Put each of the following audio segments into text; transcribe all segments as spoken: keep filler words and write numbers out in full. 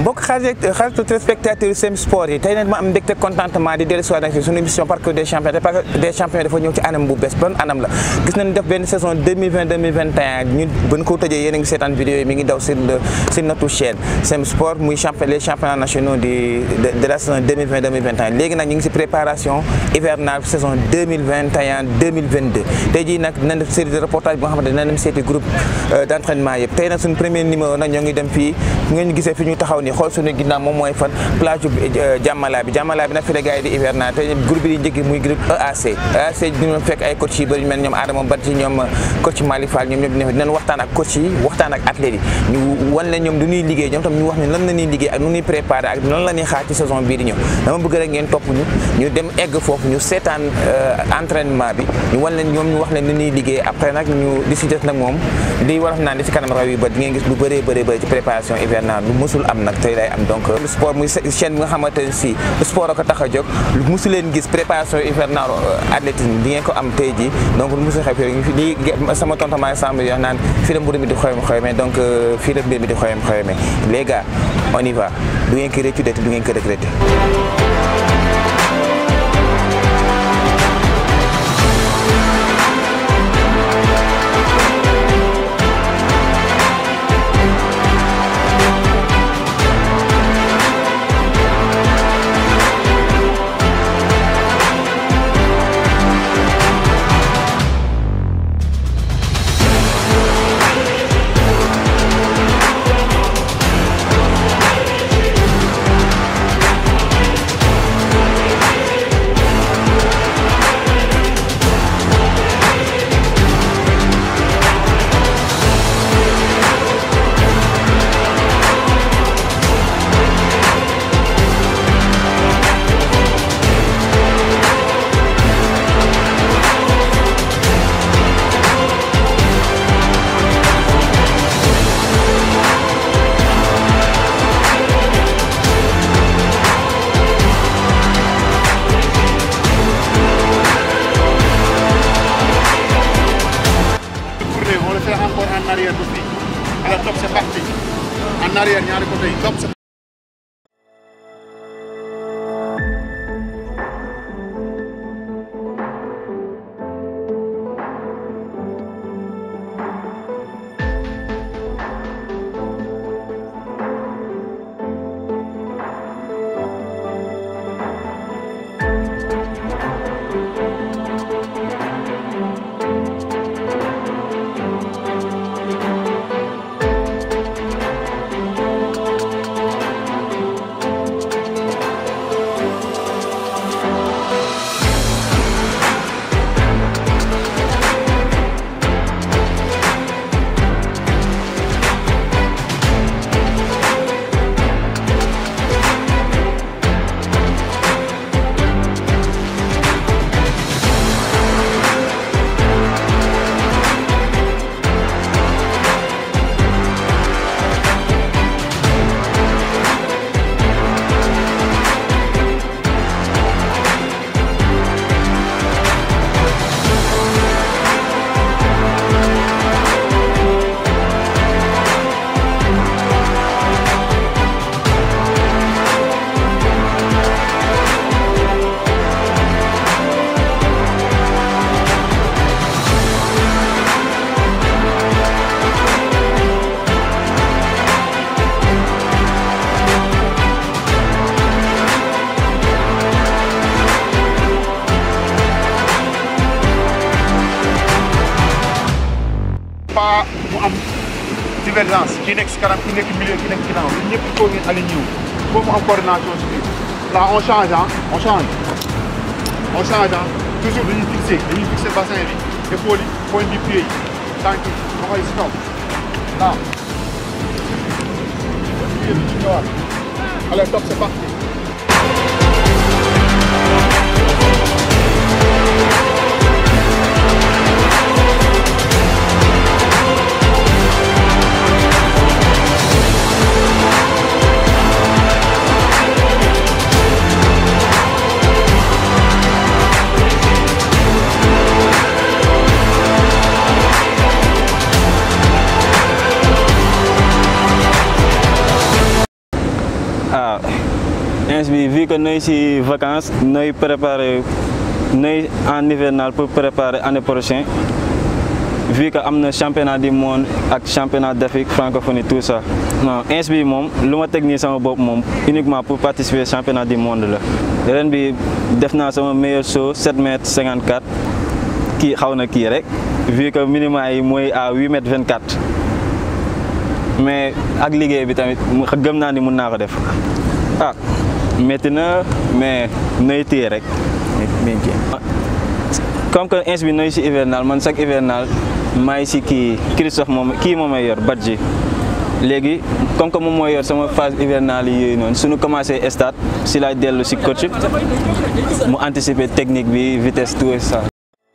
mbokk xarit xaritu téléspectateurs Sen Sport yi tey nag ma am mbégte contentement di dellu si waat suñu émission parcours des champions parcours des champions dafa ñëw ci anam bu bees ban anam la gis nañu def benn saison deux mille vingt deux mille vingt et un ñun buñ ko tëjee yéen a ngi seetaan vidéo yi mi ngi daw sur sur notre chaîne Sen Sport muy champion les championnats nationaux di de la saison deux mille vingt deux mille vingt et un léegi nag ñu ngi si préparation hivernale saison deux mille vingt et un deux mille vingt deux tey jii nag dinañ def série de reportage bi nga xamante ne dinañ dem seeti groupe d' entraînement yëpp tey nag suñu premier numéro nag ñoo ngi dem fii ngeen gisee fi ñu taxaw ni xool suñu ginnaaw moom mooy fan plage Jàmmalaay bi Jàmmalaay bi nag fi la gars yi di hivernage te groupe bi di njëkk muy groupe E A C E A C dina fekk ay coach yi bëri ñu mel ñoom Adama Badji ñoom coach Malick Fall ñoom ñëpp dinañ waxtaan ak coach yi waxtaan ak athlètes yi ñu wan leen ñoom du ñuy liggéey ñoom tam ñu wax ñu lan la ñuy liggéey ak nu ñuy préparé ak lan la ñuy xaar ci saison bii di ñëw dama bëgg rek ngeen topp ñu ñu dem egg foofu ñu seetaan entraînement bi ñu wan leen ñoom ñu wax leen nu ñuy liggéey après nag ñu di si des nag moom li war naan di si kanam raw yi ba di ngeen gis lu bëree bëree bëri ci préparation hivernale lu mësul am nag tey lay am donc sport muy chaîne bi nga xamante ne si sport a ko tax a jóg lu mësu leen gis préparation hivernale athlétisme di ngeen ko am tey ji donc lu mësul xew fi li sama tontement Samb yoo naan fii la mburu mi di xoyam xoyame donc fii la mbir mi di xoyam xoyame les gars on y va du ngeen ko réccu du ngeen ko regretté. Alors top c'est parti. En arrière ñaari côté yi top c'est pas mu am divergence ki nekk si kanam ki nekk milieu ki nekk ginnaaw ñun ñëpp il faut ngeen aligné wu il faut mu am coordination si biir là on change ah on change on change ah toujours dañuy fixé dañuy fixé bassin bi épaule yi point du pied yi tànk yi loxo yi si kaw là allez top c'est parti. ins bi vu que nooy si vacances nooy préparer nooy en hivernal pour préparer année prochaine vu que am na championnat du monde ak championnat d'Afrique francophonie tout ça non ins bi moom lu ma teg nii sama bopp moom uniquement pour participer championnat du monde la ren bi def naa sama meilleur saut sept mètres cinquante-quatre kii xaw na kii rek vu que minimum yi mooy à huit mètres vingt-quatre mais ak liggéey bi tamit gëm naa ni mun naa ko def ah métti na mais nay téye rek comme que ins bi nay si hivernal man chaque hivernal maay si kii Christophe moom kii moom may yor Badji léegi comme que moom mooy yor sama phase hivernale yi yooyu noonu suñu commencé stade si laay dellu si coach mu anticiper technique bi vitesse tout ça.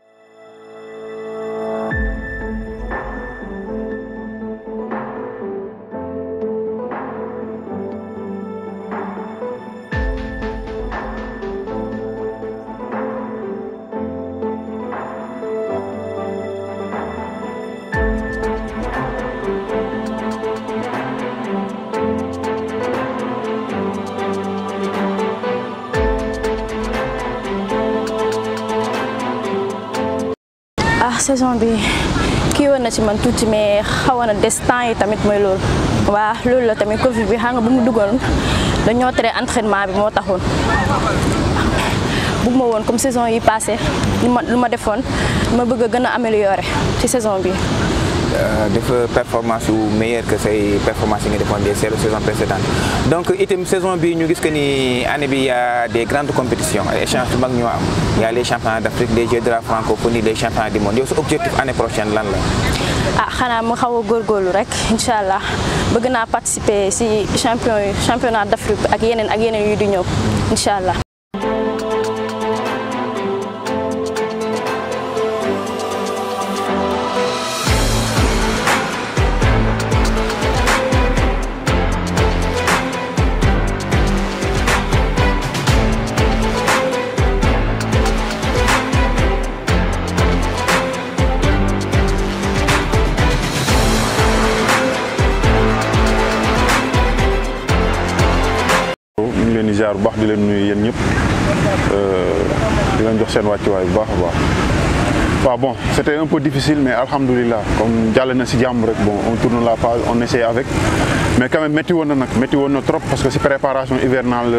saison bi kii woon na ci man tuuti mais xawoon na des temps yi tamit mooy loolu waa loolu la tamit Covid bi xam nga bu mu duggoon dañoo tere entraînement bi moo taxoon bëgg ma woon comme saison yi passé lu ma lu ma defoon ma bëgg a gën a améliorer ci saison bi. def performance yu meilleure que say performance yi nga defoon des saisons précédentes donc itam saison bi ñu gis que ni année bi y a des grandes compétitions ay échanges yu mag ñoo am y a les championnats d'Afrique les Jeux de la francophonie les championnats du monde yow sa objectif année prochaine lan la. ah xanaa mu xaw a góorgóorlu rek incha allah bëgg naa participer ci champion yi championnat d'Afrique ak yeneen ak yeneen yu di ñëw incha allah. ziar bu baax di leen nuyu yéen ñëpp di leen jox seen wàccuwaay bu baax a baax waaw bon c'était un peu difficile mais alhamdulilah comme jàll na si jàmm rek bon on tourne la page on essaie avec mais quand même métti woon na nag métti woon na trop parce que si préparation hivernale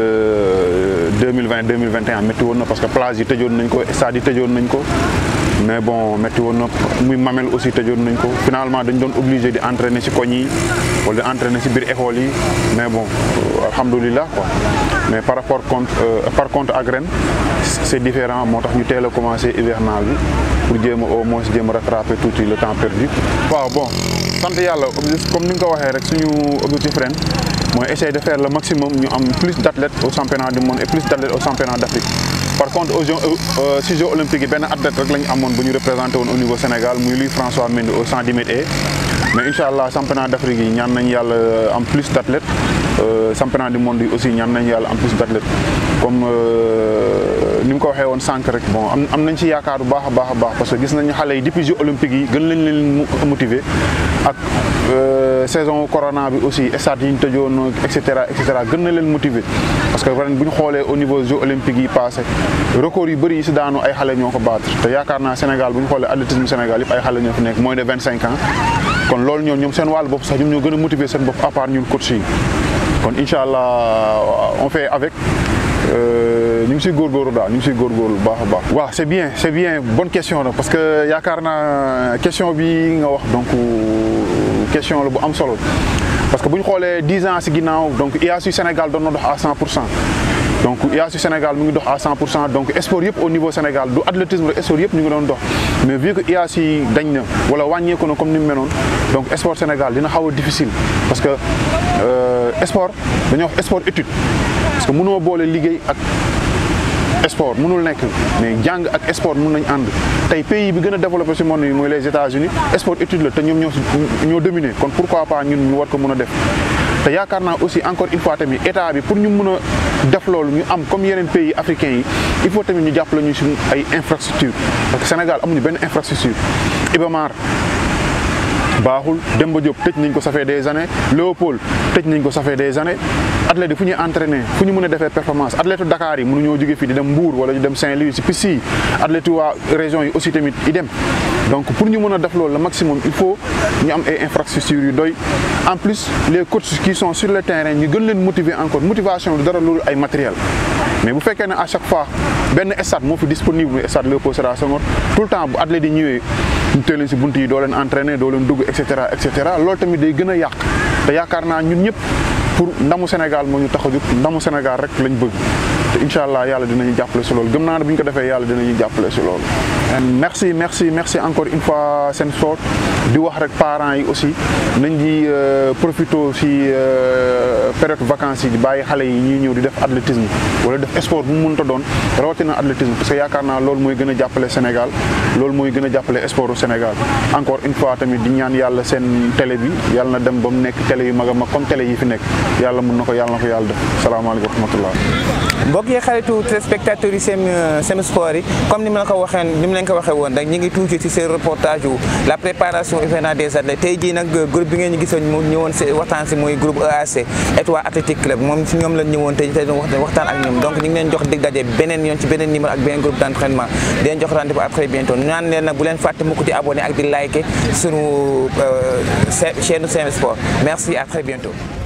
deux mille vingt deux mille vingt et un métti woon na parce que plage yi tëjoon nañ ko stade yi tëjoon nañ ko mais bon métti woon na muy Mamel aussi tëjoon nañ ko finalement dañ doon obligé di entraîner si koñ yi wala di entraîner si biir école yi mais bon alhamdulilah quoi mais par rapport contre euh, par contre ak ren c'est différent moo tax ñu teel a commencé hivernal bi pour jéem a au moins jéem a rattraper tuuti le temps perdu. waaw bon sant yàlla comme ni nga ko waxee rek suñu objectif ren mooy essayer de faire le maximum ñu am plus d'athlètes au championnat du monde et plus d'athlètes au championnat d'Afrique. par contre aux Jeux euh, si Jeux olympiques yi benn athlète rek la ñu amoon bu ñu représenté woon au niveau Sénégal muy Louis François Mendy au cent dix mètres et mais incha allah championnat d'Afrique yi ñaan nañu yàlla am plus d'athlètes championnat du monde yi aussi ñaan nañu yàlla am plus d'athlètes comme ni mu ko waxee woon sànq rek bon am am nañ ci yaakaar bu baax a baax a baax parce que gis nañu xale yi depuis Jeux olympiques yi gën lañ leen motiver ak saison corona bi aussi stade yi ñu tëjoon et cetera et cetera gën na leen motiver parce que ren bu ñu xoolee au niveau Jeux olympiques yi passé record yu bëri yi si daanu ay xale ñoo ko battre te yaakaar naa Sénégal bu ñu xoolee athlétisme Sénégal yëpp ay xale ñoo fi nekk moins de vingt cinq ans kon loolu ñoom ñoom seen wàllu bopp sax ñoom ñoo gën a motiver seen bopp à part ñun coach yi kon incha allah on fait avec ñu ngi siy góorgóorlu daal ñu ngi siy góorgóorlu bu baax a baax. waaw c'est bien c'est bien bonne question la parce que yaakaar naa question bi nga wax donc question la bu am solo parce que bu ñu xoolee dix ans si ginnaaw donc I A S U Sénégal doon na dox à cent pour cent donc I A S U Sénégal mu ngi dox à cent pour cent donc sport yëpp au niveau Sénégal du athlétisme rek sport yëpp ñu ngi doon dox mais vu que I A S U dañ na wala wàññeeku na comme ni mu meloon donc sport Sénégal dina xaw a difficile parce que sport dañoo wax sport étude parce que mënoo boole liggéey ak sport mënul nekk mais jàng ak sport mën nañ ànd tey pays bi gën a développé ci monde yi mooy les États-Unis sport étude la te ñoom ñoo ñoo dominé kon pourquoi pas ñun ñu war ko mën a def te yaakaar naa aussi encore une fois tamit état bi pour ñu mën a def loolu ñu am comme yeneen pays africains yi il faut tamit ñu jàppale ñu suñu ay infrastructure parce que Sénégal amuñu benn infrastructure Iba Mar baaxul Demba Diop tëj nañ ko ça fait des années Léopold tëj nañ ko ça fait des années athlètes yi fu ñuy entraîner fu ñu mën a defee performance athlètes Dakar yi mënuñoo jóge fii di dem Mbour wala ñu dem Saint-Louis si piste yi athlètes waa région yi aussi tamit i dem donc pour ñu mën a def loolu le maximum il faut ñu am ay infrastructures yu doy en plus les coachs qui sont sur le terrain ñu gën leen motiver encore motivation du dara loolu ay matériel mais bu fekkee ne à chaque fois benn stade moo fi disponible muy stade Léopold Sédar Senghor tout le temps bu athlètes yi ñëwee ñu teel leen si bunt yi doo leen entraîner doo leen dugg et cetera et cetera loolu tamit day gën a yàq te yaakaar naa ñun ñëpp pour ndamu Sénégal moo ñu tax a jóg ndamu Sénégal rek lañ bëgg te incha allah yàlla dinañu jàppale si loolu gëm naa ne bu ñu ko defee yàlla dinañu jàppale si loolu. merci merci merci encore une fois Sen Sport di wax rek parents yi aussi nañ di profité si période vacances yi di bàyyi xale yi ñuy ñëw di def athlétisme wala def sport bu mu mënta doon rawatina athlétisme parce que yaakaar naa loolu mooy gën a jàppale Sénégal loolu mooy gën a jàppale sportu Sénégal encore une fois tamit di ñaan yàlla seen télé bi yàlla na dem ba mu nekk télé yu mag a mag comme télé yi fi nekk yàlla mun na ko yàlla na ko yàlla def salaamaaleykum wa rahmatullah. mbokk yi xaritu téléspectateurs yi Sen Sen Sport yi comme ni ma la ko waxee ni ma leen ko waxee woon rek ñu ngi toujours ci seen reportage yu la préparation hivernale des athlètes tey jii nag groupe bi ngeen ñu gisoon mu ñëwoon si waxtaan si mooy groupe E A C Étoile Athlétique Club moom si ñoom lañ ñëwoon tey tey waxtaan ak ñoom donc ñu ngi leen jox dig daje beneen yoon ci beneen numéro ak beneen groupe d' entraînement di leen jox rendez-vous à très bientôt ñaan leen nag bu leen fàtte mukk di abonné ak di liker sunu chaîne Sen Sport merci à très bientôt.